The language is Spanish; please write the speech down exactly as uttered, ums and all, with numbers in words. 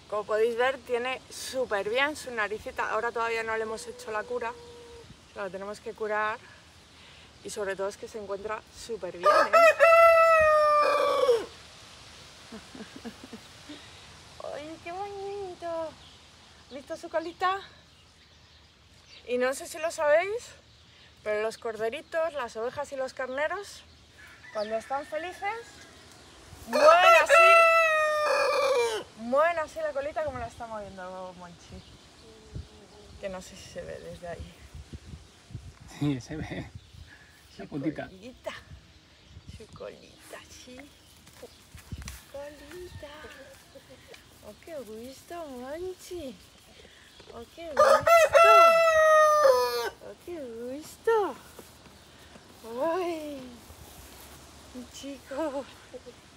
Como podéis ver, tiene súper bien su naricita. Ahora todavía no le hemos hecho la cura, la tenemos que curar. Y sobre todo es que se encuentra súper bien, ¿eh? ¡Ay, qué bonito! ¿Visto su colita? Y no sé si lo sabéis, pero los corderitos, las ovejas y los carneros, cuando están felices, mueven así, mueven así la colita como la está moviendo Monchi. Que no sé si se ve desde ahí. Sí, se ve. Su La puntita. colita, su colita, sí. Su colita. ¡Oh, qué gusto, Monchi! ¡Oh, qué gusto! ¡Oh, qué gusto! ¡Ay! Mi chico.